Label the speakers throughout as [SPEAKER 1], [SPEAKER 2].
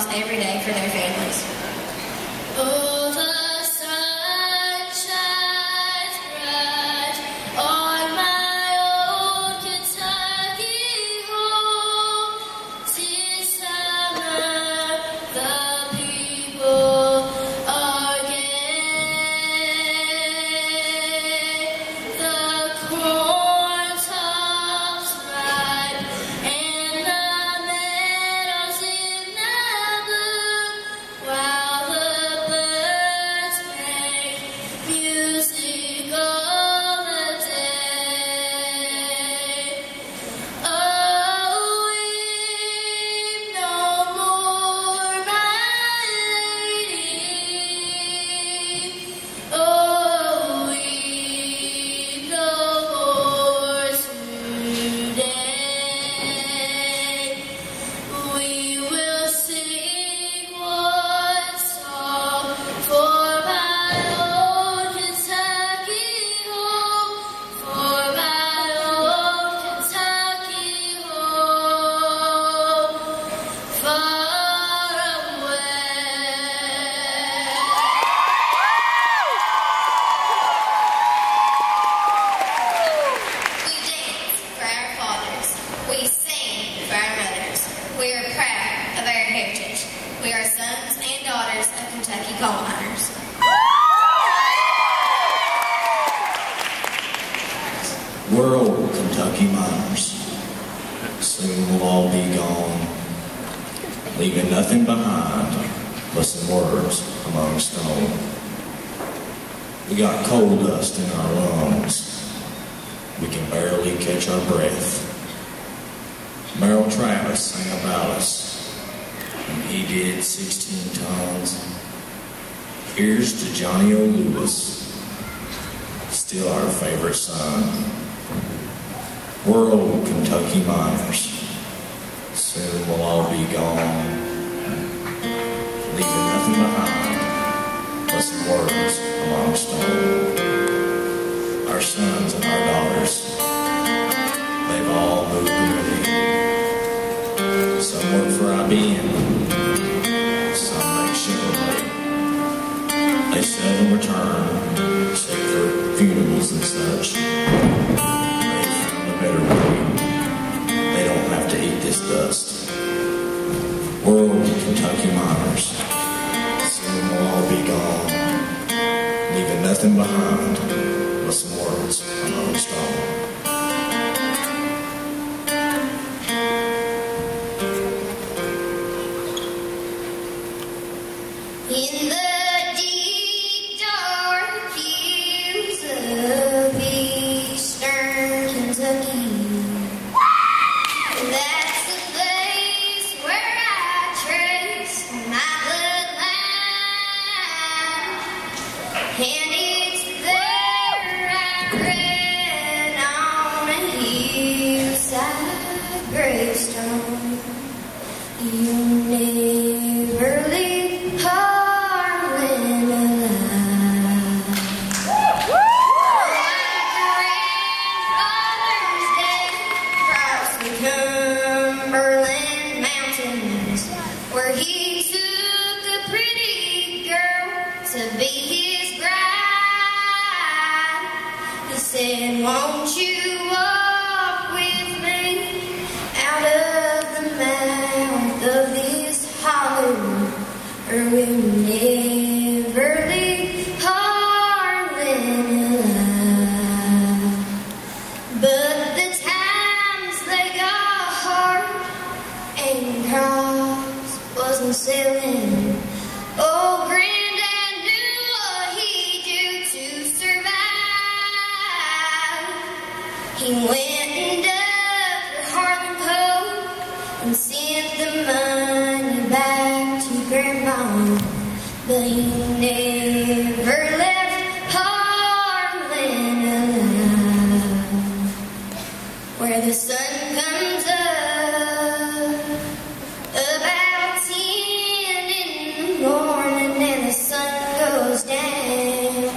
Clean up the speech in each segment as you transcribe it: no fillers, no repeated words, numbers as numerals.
[SPEAKER 1] every day for their families. Oh, the sun shines bright on my old Kentucky home. 'Tis summer, the people are gay. The corn tops ripe and the meadows in the bloom, while the birds make music all the day. Oh, weep no more, my lady. Oh, weep no more today. We will sing one song for my old Kentucky home, for my old Kentucky home, far away. We dance for our fathers. We sing for our mothers. We are proud of our heritage. We are sons and daughters of Kentucky coal miners.
[SPEAKER 2] We're old Kentucky miners. Soon we'll all be gone, leaving nothing behind but some words among stone. We got coal dust in our lungs. We can barely catch our breath. Merrill Travis sang about us, and he did 16 tons. Here's to Johnny O. Lewis, still our favorite son. We're old Kentucky miners. Soon we'll all be gone, leaving nothing behind but some words among stone. Our sons and our daughters, they've all moved away. Some work for IBM, some make Chevrolet. They seldom return, except for funerals and such. They found a better way. They don't have to eat this dust. We're old Kentucky miners. Soon we'll all be gone, leaving nothing behind but some words among stone.
[SPEAKER 1] In the deep dark hills of eastern Kentucky, that's the place where I trace my bloodline, and it's there I read on a hillside gravestone. You never leave Harlan alive. My grandfather's dead across the Cumberland Mountains, where he took a pretty girl to be his bride. He said, won't you walk with me out of the mouth of this hollow, or we'll never leave Harlan alive. But the times they got hard and crops wasn't selling. Oh, Granddad knew what he'd do to survive. He went and dug for Harlan coal and sent the money back to Grandma, but he never left Harlan alive. Where the sun comes up about 10 in the morning, and the sun goes down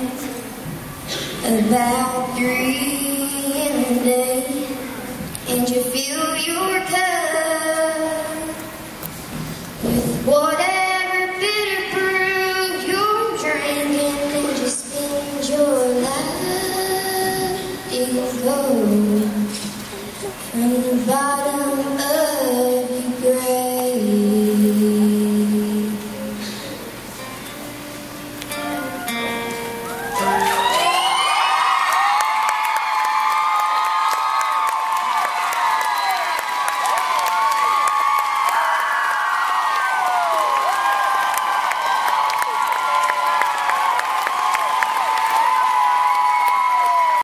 [SPEAKER 1] about 3 in the day, and you feel